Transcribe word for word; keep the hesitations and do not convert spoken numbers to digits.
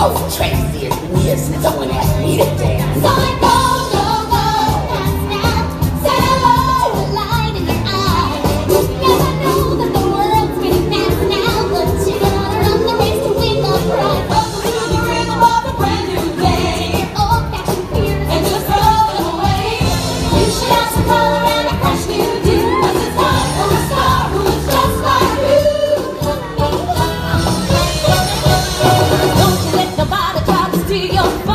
Oh, Tracy, it's been years since someone asked me to dance. So I go, go, go, dance now. Say hello to the light in your eyes. Yes, I know that the world's getting fast now, but you gotta run the race to win the prize. Welcome to the rhythm of a brand new day. Your old-fashioned fears and just throw them away. You should have some color and a fresh new do. 'Cause it's time for a star who is just like you. Don't you let nobody try to steal your